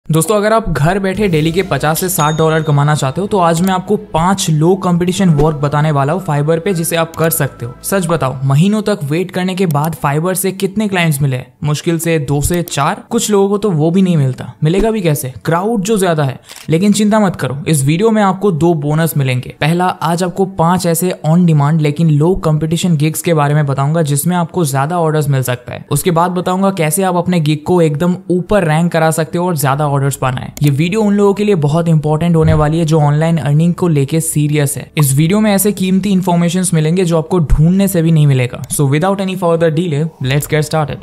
दोस्तों अगर आप घर बैठे डेली के 50 से 60 डॉलर कमाना चाहते हो तो आज मैं आपको 5 लो कंपटीशन वर्क बताने वाला हूँ फाइबर पे, जिसे आप कर सकते हो। सच बताओ, महीनों तक वेट करने के बाद फाइबर से कितने क्लाइंट्स मिले? मुश्किल से 2 से 4। कुछ लोगों को तो वो भी नहीं मिलता। मिलेगा भी कैसे? क्राउड जो ज्यादा है। लेकिन चिंता मत करो, इस वीडियो में आपको 2 बोनस मिलेंगे। पहला, आज आपको 5 ऐसे ऑन डिमांड लेकिन लो कंपटीशन गिग्स के बारे में बताऊंगा जिसमें आपको ज्यादा ऑर्डर्स मिल सकता है। उसके बाद बताऊंगा कैसे आप अपने गिग को एकदम ऊपर रैंक करा सकते हो और ज्यादा ऑर्डर्स पाना है। ये वीडियो उन लोगों के लिए बहुत इंपॉर्टेंट होने वाली है जो ऑनलाइन अर्निंग को लेके सीरियस है। इस वीडियो में ऐसे कीमती इंफॉर्मेशंस मिलेंगे जो आपको ढूंढने से भी नहीं मिलेगा। So without any further delay, let's get started.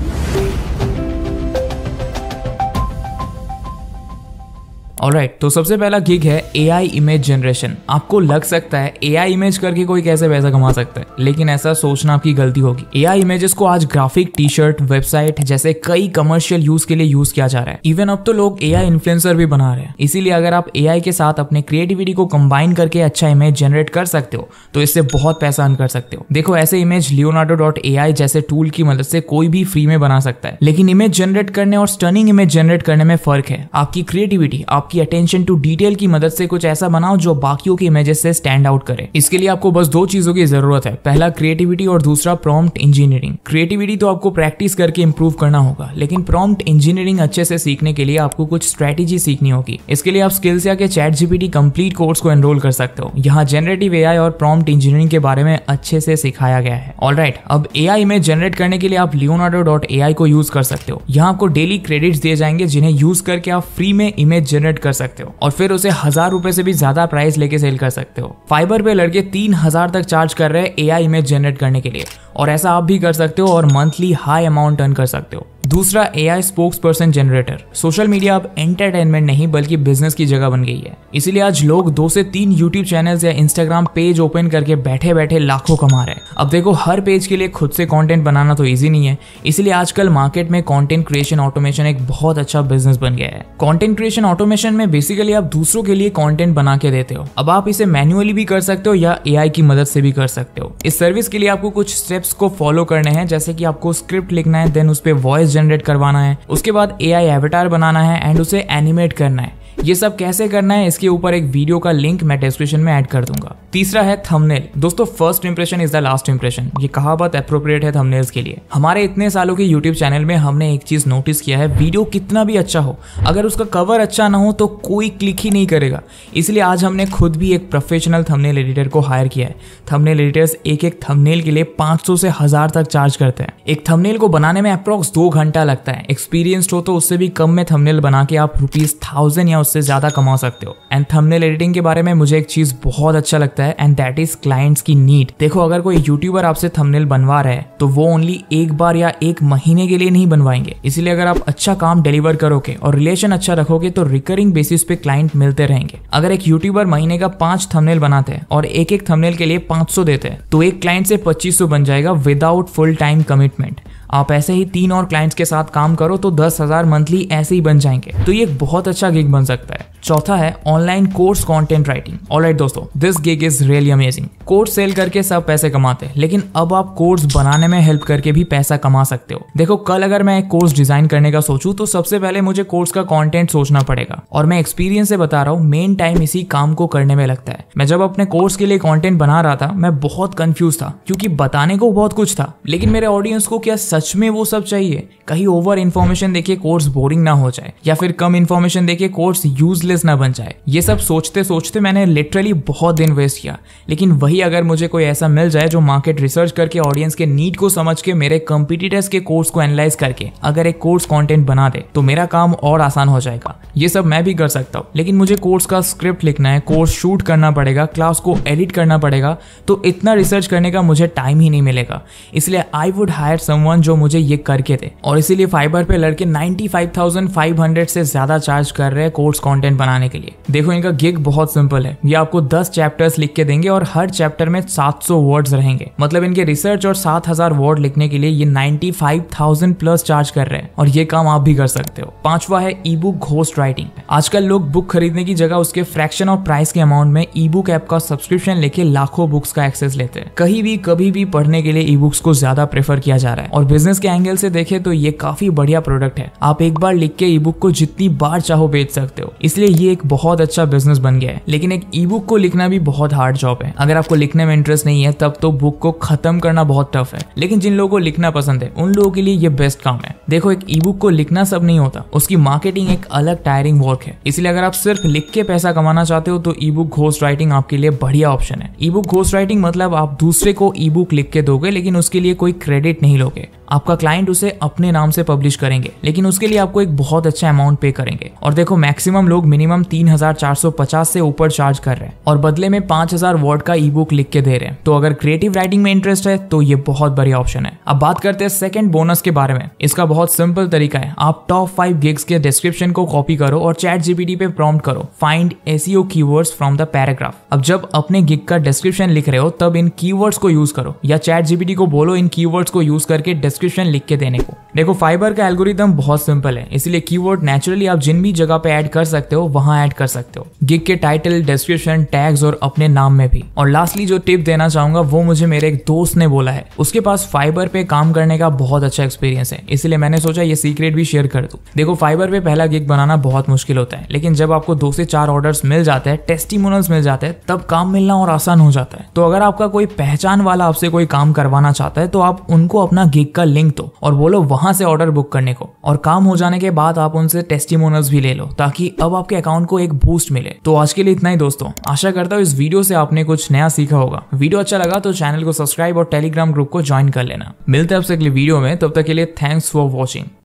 Alright, तो सबसे पहला गिग है AI इमेज जनरेशन। आपको लग सकता है AI इमेज करके कोई कैसे पैसा कमा सकता है, लेकिन ऐसा सोचना आपकी गलती होगी। AI इमेजेस को आज ग्राफिक, टी शर्ट, वेबसाइट जैसे कई कमर्शियल यूज के लिए यूज किया जा रहा है। इवन अब तो लोग AI इन्फ्लुएंसर भी बना रहे हैं। इसीलिए अगर आप AI के साथ अपने क्रिएटिविटी को कंबाइन करके अच्छा इमेज जनरेट कर सकते हो तो इससे बहुत पैसा अर्न कर सकते हो। देखो, ऐसे इमेज Leonardo.ai जैसे टूल की मदद से कोई भी फ्री में बना सकता है, लेकिन इमेज जनरेट करने और स्टनिंग इमेज जनरेट करने में फर्क है। आपकी क्रिएटिविटी, आपकी अटेंशन टू डिटेल की मदद से कुछ ऐसा बनाओ जो बाकियों की इमेजेस से स्टैंड आउट करे। इसके लिए आपको बस 2 चीजों की जरूरत है। पहला क्रिएटिविटी और दूसरा प्रॉम्प्ट इंजीनियरिंग। क्रिएटिविटी तो आपको प्रैक्टिस करके इंप्रूव करना होगा, लेकिन प्रॉम्प्ट इंजीनियरिंग अच्छे से सीखने के लिए आपको कुछ स्ट्रेटेजी सीखनी होगी। इसके लिए आप स्किल्स या के ChatGPT कंप्लीट कोर्स को एनरोल कर सकते हो। यहाँ जनरेटिव AI और प्रॉम्प्ट इंजीनियरिंग के बारे में अच्छे से सिखाया गया है। ऑलराइट, अब AI इमेज जनरेट करने के लिए आप Leonardo.ai को यूज कर सकते हो। यहाँ आपको डेली क्रेडिट्स दिए जाएंगे जिन्हें यूज करके आप फ्री में इमेज जनरेट कर सकते हो और फिर उसे 1000 रुपए से भी ज्यादा प्राइस लेके सेल कर सकते हो। फाइबर पे लड़के 3000 तक चार्ज कर रहे हैं AI इमेज जनरेट करने के लिए, और ऐसा आप भी कर सकते हो और मंथली हाई अमाउंट अर्न कर सकते हो। दूसरा, AI spokesperson generator. Social media अब एंटरटेनमेंट नहीं बल्कि बिजनेस की जगह बन गई है। इसीलिए आज लोग 2 से 3 यूट्यूब चैनल्स या इंस्टाग्राम पेज ओपन करके बैठे बैठे लाखों कमा रहे हैं। अब देखो, हर पेज के लिए खुद से कंटेंट बनाना तो इजी नहीं है, इसलिए आजकल मार्केट में कंटेंट क्रिएशन ऑटोमेशन एक बहुत अच्छा बिजनेस बन गया है। कंटेंट क्रिएशन ऑटोमेशन में बेसिकली आप दूसरों के लिए कंटेंट बना के देते हो। अब आप इसे मैन्युअली भी कर सकते हो या AI की मदद से भी कर सकते हो। इस सर्विस के लिए आपको कुछ स्टेप्स को फॉलो करने हैं, जैसे कि आपको स्क्रिप्ट लिखना है, देन उस पे वॉइस जनरेट करवाना है, उसके बाद AI एवेटार बनाना है एंड उसे एनिमेट करना है। ये सब कैसे करना है इसके ऊपर एक वीडियो का लिंक मैं डिस्क्रिप्शन में ऐड कर दूंगा। तीसरा है थंबनेल। दोस्तों, first impression is the last impression. ये कहावत एप्रोप्रिएट है थंबनेल्स के लिए। हमारे इतने सालों के यूट्यूब चैनल में हमने एक चीज नोटिस किया है, वीडियो कितना भी अच्छा हो, अगर उसका कवर अच्छा ना हो तो कोई क्लिक ही नहीं करेगा। इसलिए आज हमने खुद भी एक प्रोफेशनल थंबनेल एडिटर को हायर किया है। थंबनेल एडिटर्स एक थंबनेल के लिए 500 से 1000 तक चार्ज करते हैं। एक थंबनेल को बनाने में अप्रॉक्स 2 घंटा लगता है। एक्सपीरियंस्ड हो तो उससे भी कम में थंबनेल बना के आप ₹1000 या उससे ज्यादा कमा सकते हो। एंड थंबनेल एडिटिंग के बारे में मुझे एक चीज बहुत अच्छा लगता है, एंड दैट इज क्लाइंट्स की नीड। देखो, अगर कोई यूट्यूबर आपसे थंबनेल बनवा रहा है तो वो ओनली एक बार या 1 महीने के लिए नहीं बनवाएंगे। इसलिए अगर आप अच्छा काम डिलीवर करोगे और रिलेशन अच्छा रखोगे तो रिकरिंग बेसिस पे क्लाइंट मिलते रहेंगे। अगर एक यूट्यूबर महीने का 5 थंबनेल बनाते हैं और एक थंबनेल के लिए 500 देते हैं तो एक क्लाइंट से 2500 बन जाएगा विदाउट फुल टाइम कमिटमेंट। आप ऐसे ही 3 और क्लाइंट्स के साथ काम करो तो 10,000 मंथली ऐसे ही बन जाएंगे। तो ये एक बहुत अच्छा गिग बन सकता है। चौथा है online course content writing. Alright दोस्तों, this gig is really amazing. Course sell करके सब पैसे कमाते हैं, लेकिन अब आप कोर्स बनाने में हेल्प करके भी पैसा कमा सकते हो। देखो, कल अगर मैं एक कोर्स डिजाइन करने का सोचूं तो सबसे पहले मुझे कोर्स का कंटेंट सोचना पड़ेगा, और मैं एक्सपीरियंस से बता रहा हूँ, मेन टाइम इसी काम को करने में लगता है। मैं जब अपने कोर्स के लिए कंटेंट बना रहा था मैं बहुत कंफ्यूज था, क्योंकि बताने को बहुत कुछ था, लेकिन मेरे ऑडियंस को क्या सच में वो सब चाहिए? कहीं ओवर इन्फॉर्मेशन देके कोर्स बोरिंग ना हो जाए, या फिर कम इन्फॉर्मेशन देके कोर्स यूजलेस ना बन जाए। ये सब सोचते सोचते मैंने लिटरली बहुत दिन वेस्ट किया। लेकिन वही अगर मुझे कोई ऐसा मिल जाए जो मार्केट रिसर्च करके ऑडियंस के नीड को समझ के मेरे कंपटीटर्स के कोर्स को एनालाइज करके अगर एक कोर्स कंटेंट बना दे तो मेरा काम और आसान हो जाएगा। ये सब मैं भी कर सकता हूँ, लेकिन मुझे कोर्स का स्क्रिप्ट लिखना है, कोर्स शूट करना पड़ेगा, क्लास को एडिट करना पड़ेगा, तो इतना रिसर्च करने का मुझे टाइम ही नहीं मिलेगा। इसलिए आई वुड हायर समवन जो मुझे ये करके दे, और इसीलिए फाइबर पे लड़के 95,500 से ज्यादा चार्ज कर रहे हैं कोर्स कंटेंट बनाने के लिए। देखो, इनका गिग बहुत सिंपल है। ये आपको 10 चैप्टर्स लिख के देंगे और हर चैप्टर में 700 वर्ड्स रहेंगे। मतलब इनके रिसर्च और 7000 वर्ड लिखने के लिए ये 95,000 प्लस चार्ज कर रहे हैं, और ये काम आप भी कर सकते हो। 5वां है ई बुक घोस्ट राइटिंग। आजकल लोग बुक खरीदने की जगह उसके फ्रैक्शन ऑफ प्राइस के अमाउंट में ई बुक ऐप का सब्सक्रिप्शन लेके लाखों बुक्स का एक्सेस लेते हैं। कहीं भी कभी भी पढ़ने के लिए ई बुक्स को ज्यादा प्रेफर किया जा रहा है और बिजनेस के एंगल से देखें तो ये काफी बढ़िया प्रोडक्ट है। आप एक बार लिख के ई बुक को जितनी बार चाहो बेच सकते हो, इसलिए ये एक बहुत अच्छा बिजनेस बन गया है। लेकिन एक ई बुक को लिखना भी बहुत हार्ड जॉब है। अगर आपको लिखने में इंटरेस्ट नहीं है तब तो बुक को खत्म करना बहुत टफ है, लेकिन जिन लोगों को लिखना पसंद है उन लोगों के लिए ये बेस्ट काम है। देखो, एक ई बुक को लिखना सब नहीं होता, उसकी मार्केटिंग एक अलग टायरिंग वर्क है। इसलिए अगर आप सिर्फ लिख के पैसा कमाना चाहते हो तो ई बुक घोस्ट राइटिंग आपके लिए बढ़िया ऑप्शन है। ई बुक घोस्ट राइटिंग मतलब आप दूसरे को ई बुक लिख के दोगे लेकिन उसके लिए कोई क्रेडिट नहीं लोगे। आपका क्लाइंट उसे अपने नाम से पब्लिश करेंगे लेकिन उसके लिए आपको एक बहुत अच्छा अमाउंट पे करेंगे। और देखो, मैक्सिमम लोग मिनिमम 3450 से ऊपर चार्ज कर रहे हैं और बदले में 5000 वर्ड का ई बुक लिख के दे रहे हैं। तो अगर क्रिएटिव राइटिंग में इंटरेस्ट है तो ये बहुत बढ़िया ऑप्शन है। अब बात करते हैं सेकंड बोनस के बारे में। इसका बहुत सिंपल तरीका है, आप टॉप 5 गिग्स के डिस्क्रिप्शन को कॉपी करो और चैट जीपीटी पे प्रॉम्प्ट करो find SEO keywords from the paragraph. अब जब अपने गिग का डिस्क्रिप्शन लिख रहे हो तब इन कीवर्ड्स को यूज करो या चैट जीपीटी को बोलो इन कीवर्ड्स को यूज करके डिस्क्रिप्शन लिख के देने को। देखो, फाइबर का एल्गोरिदम बहुत सिंपल है, इसलिए कीवर्ड नेचुरली आप जिन भी जगह पे ऐड कर सकते हो वहां ऐड कर सकते हो, गिग के टाइटल, डिस्क्रिप्शन, टैग्स और अपने नाम में भी। और लास्टली जो टिप देना चाहूंगा वो मुझे मेरे एक दोस्त ने बोला है। उसके पास फाइबर पे काम करने का बहुत अच्छा एक्सपीरियंस है, इसलिए मैंने सोचा ये सीक्रेट भी शेयर कर दूं। देखो, फाइबर पे पहला गिग बनाना बहुत मुश्किल होता है, लेकिन जब आपको 2 से 4 ऑर्डर्स मिल जाते हैं, टेस्टिमोनियल्स मिल जाते हैं, तब काम मिलना और आसान हो जाता है। तो अगर आपका कोई पहचान वाला आपसे कोई काम करवाना चाहता है तो आप उनको अपना गिग का लिंक दो और बोलो वहां से ऑर्डर बुक करने को, और काम हो जाने के बाद आप उनसे टेस्टिमोनियल्स भी ले लो ताकि अब आपके अकाउंट को एक बूस्ट मिले। तो आज के लिए इतना ही दोस्तों, आशा करता हूँ इस वीडियो से आपने कुछ नया सीखा होगा। वीडियो अच्छा लगा तो चैनल को सब्सक्राइब और टेलीग्राम ग्रुप को ज्वाइन कर लेना। मिलते हैं आपसे अगले वीडियो में, तब तक के लिए थैंक्स फॉर वॉचिंग।